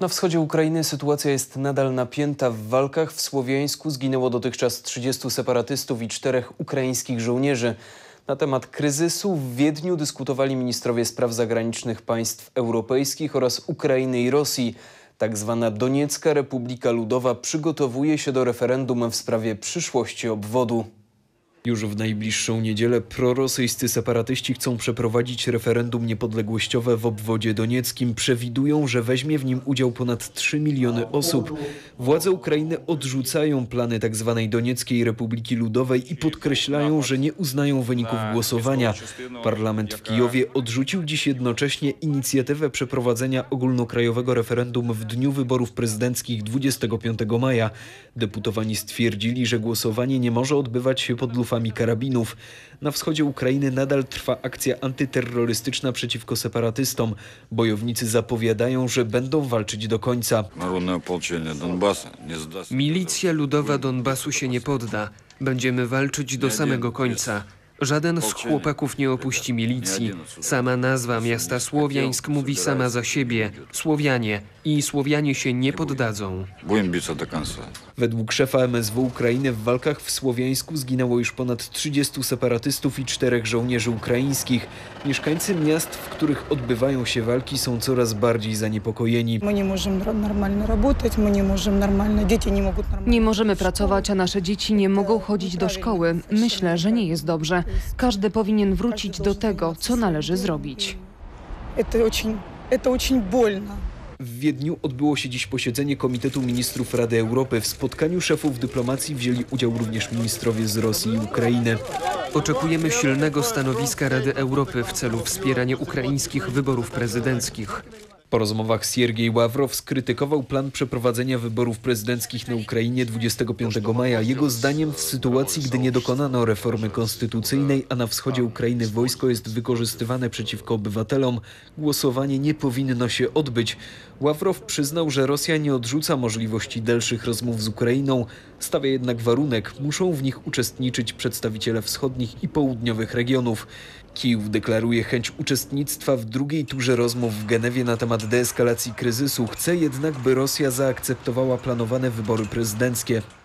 Na wschodzie Ukrainy sytuacja jest nadal napięta. W walkach w Słowiańsku zginęło dotychczas 30 separatystów i 4 ukraińskich żołnierzy. Na temat kryzysu w Wiedniu dyskutowali ministrowie spraw zagranicznych państw europejskich oraz Ukrainy i Rosji. Tak zwana Doniecka Republika Ludowa przygotowuje się do referendum w sprawie przyszłości obwodu. Już w najbliższą niedzielę prorosyjscy separatyści chcą przeprowadzić referendum niepodległościowe w obwodzie donieckim. Przewidują, że weźmie w nim udział ponad 3 miliony osób. Władze Ukrainy odrzucają plany tzw. Donieckiej Republiki Ludowej i podkreślają, że nie uznają wyników głosowania. Parlament w Kijowie odrzucił dziś jednocześnie inicjatywę przeprowadzenia ogólnokrajowego referendum w dniu wyborów prezydenckich 25 maja. Deputowani stwierdzili, że głosowanie nie może odbywać się pod lufą karabinów. Na wschodzie Ukrainy nadal trwa akcja antyterrorystyczna przeciwko separatystom. Bojownicy zapowiadają, że będą walczyć do końca. Milicja ludowa Donbasu się nie podda. Będziemy walczyć do samego końca. Żaden z chłopaków nie opuści milicji. Sama nazwa miasta Słowiańsk mówi sama za siebie. Słowianie. I Słowianie się nie poddadzą. Według szefa MSW Ukrainy w walkach w Słowiańsku zginęło już ponad 30 separatystów i 4 żołnierzy ukraińskich. Mieszkańcy miast, w których odbywają się walki, są coraz bardziej zaniepokojeni. Nie możemy pracować, a nasze dzieci nie mogą chodzić do szkoły. Myślę, że nie jest dobrze. Każdy powinien wrócić do tego, co należy zrobić. W Wiedniu odbyło się dziś posiedzenie Komitetu Ministrów Rady Europy. W spotkaniu szefów dyplomacji wzięli udział również ministrowie z Rosji i Ukrainy. Oczekujemy silnego stanowiska Rady Europy w celu wspierania ukraińskich wyborów prezydenckich. Po rozmowach Siergiej Ławrow skrytykował plan przeprowadzenia wyborów prezydenckich na Ukrainie 25 maja. Jego zdaniem w sytuacji, gdy nie dokonano reformy konstytucyjnej, a na wschodzie Ukrainy wojsko jest wykorzystywane przeciwko obywatelom, głosowanie nie powinno się odbyć. Ławrow przyznał, że Rosja nie odrzuca możliwości dalszych rozmów z Ukrainą. Stawia jednak warunek, muszą w nich uczestniczyć przedstawiciele wschodnich i południowych regionów. Kijów deklaruje chęć uczestnictwa w drugiej turze rozmów w Genewie na temat deeskalacji kryzysu. Chce jednak, by Rosja zaakceptowała planowane wybory prezydenckie.